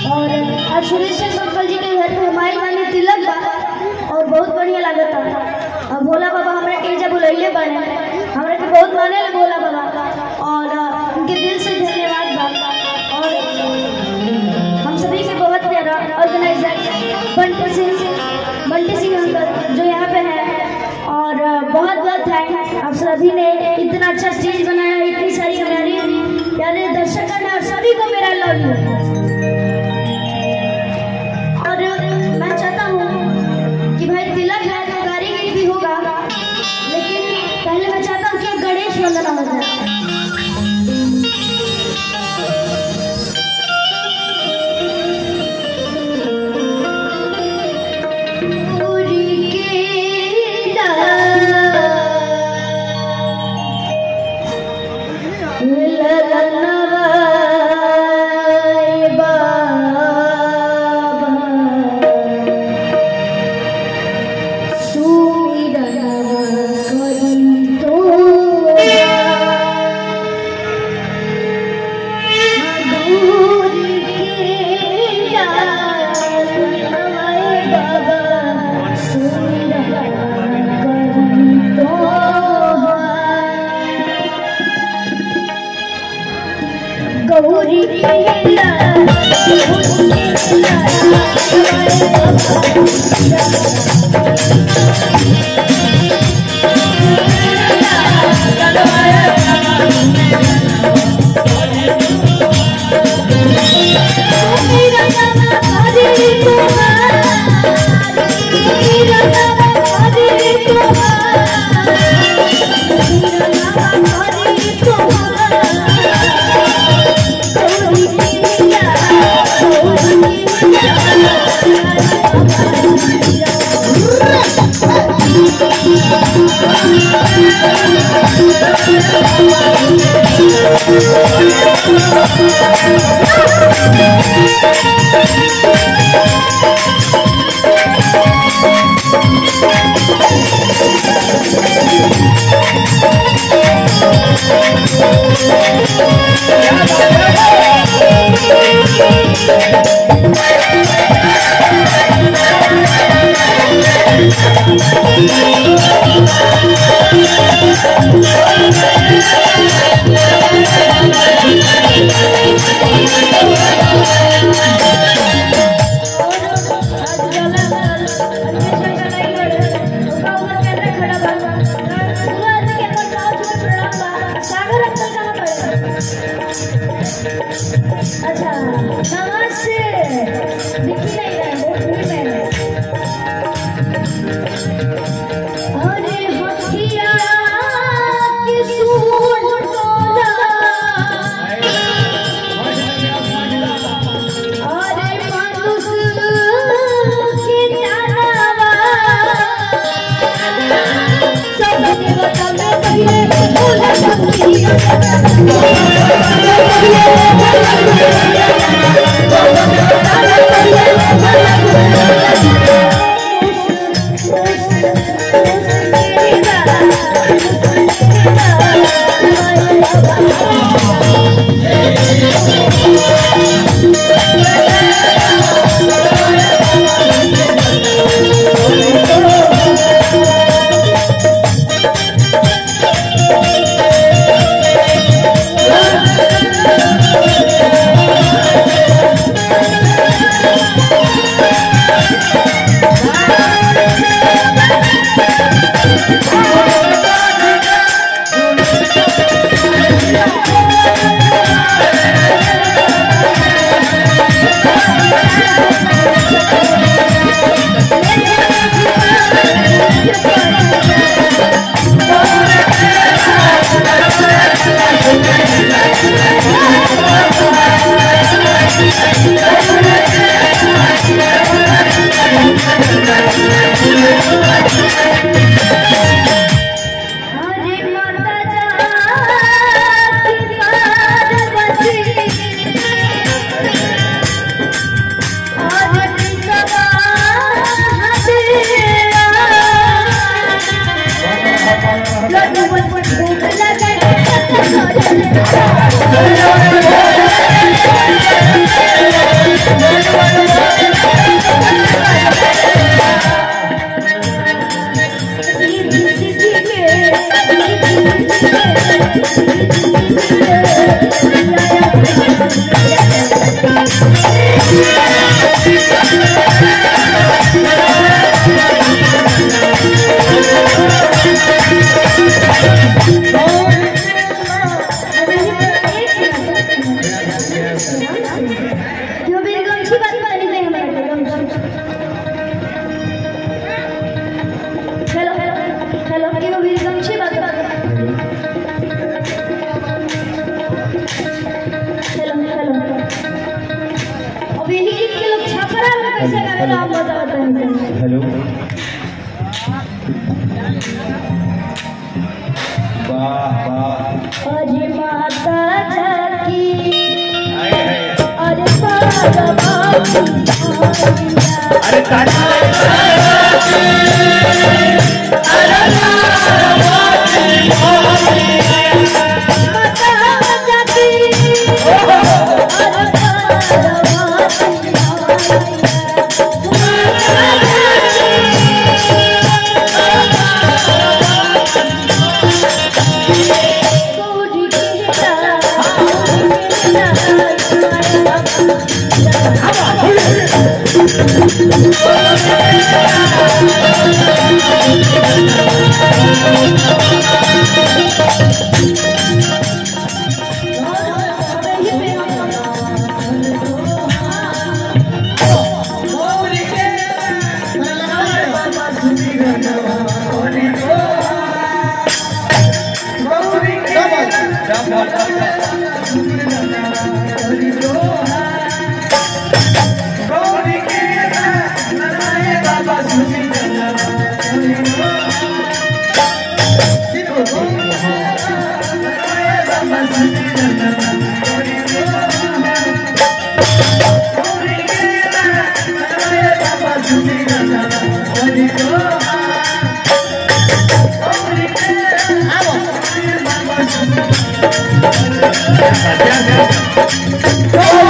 और आज सुरेश अंकल जी के घर पे हमारे माने तिलक बा और बहुत बढ़िया लागत था। भोला बाबा हमरा के जब बुलैले बने हमरा के बहुत माने ले भोला बाबा और उनके दिल से धन्यवाद बा। और हम सभी के बहुत प्यारा ऑर्गेनाइजर बंटी सिंह अंकल जो यहाँ पे हैं और बहुत बहुत थैंक आप सभी ने इतना अच्छा स्टेज बनाया, इतनी सारी हमारी प्यारे दर्शक हैं और सभी को मेरा लव यू। और मैं चाहता हूँ कि भाई तिलक है तो गाड़ी गीत भी होगा, लेकिन पहले मैं चाहता हूँ कि गणेश वंदना हो जाए। गौरी अच्छा नमस्ते दिखी नहीं रहा बहुत दूर में है। अरे हथिया की सूट तोला अरे मानुष की तानावा सब देवता में कहिए भोला हेलो वाह वाह अरे माता जाकी अरे Oh